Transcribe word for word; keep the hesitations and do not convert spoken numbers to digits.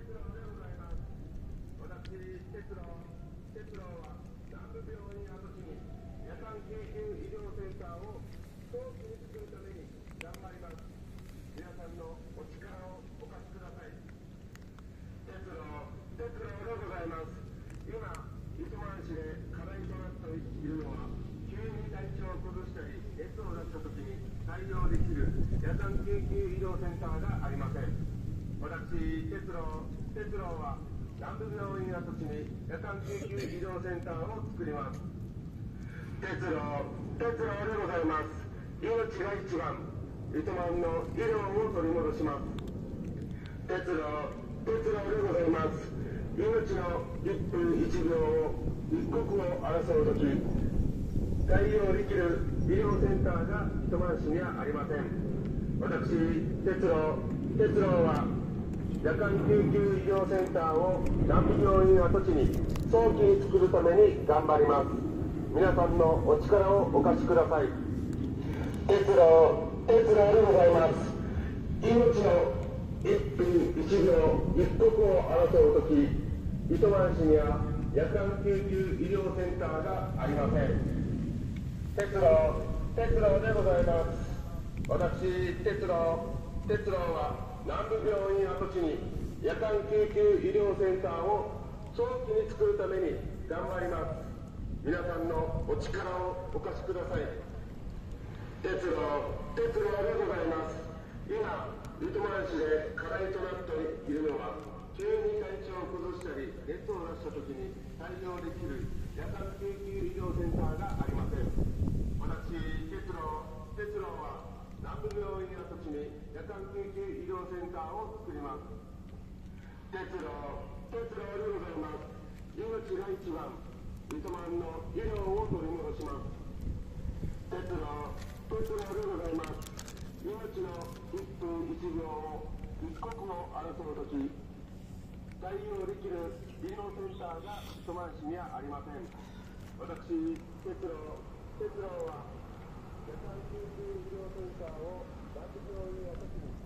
鉄郎でございます。私、鉄郎、鉄郎は南部病院跡地に夜間救急医療センターを早期に作るために頑張ります。皆さんのお力をお貸しください。鉄郎、鉄郎でございます。今、糸満市で課題となっているのは、急に体調を崩したり、熱を出したときに対応できる夜間救急医療センターがありません。私、鉄郎、鉄郎は南部病院跡地に夜間救急医療センターを作ります。鉄郎、鉄郎でございます。命が一番、糸満の医療を取り戻します。鉄郎、鉄郎でございます。命のいっぷんいちびょうを一刻を争うとき、対応できる医療センターが糸満市にはありません。私、鉄郎、鉄郎は夜間救急医療センターを南部病院跡地に早期に作るために頑張ります。皆さんのお力をお貸しください。鉄郎、鉄郎でございます。命のいっぷんいちびょう一刻を争うとき、糸満市には夜間救急医療センターがありません。鉄郎、鉄郎でございます。私、鉄郎、鉄郎は南部病院跡地に夜間救急医療センターを早期に作るために頑張ります。皆さんのお力をお貸しください。鉄郎、鉄郎でございます。今、糸満市で課題となっているのは、急に体調を崩したり、熱を出したときに対応できる夜間救急医療センターがありません。私、鉄郎、鉄郎は南部病院跡地に夜間救急医療センターを作ります。鉄郎、鉄郎でございます。命が一番、糸満の医療を取り戻します。鉄郎、鉄郎でございます。命のいっぷんいちびょうを一刻を争うとき、対応できる医療センターが糸満市にはありません。私、鉄郎、鉄郎は夜間救急医療センターを南部病院跡地に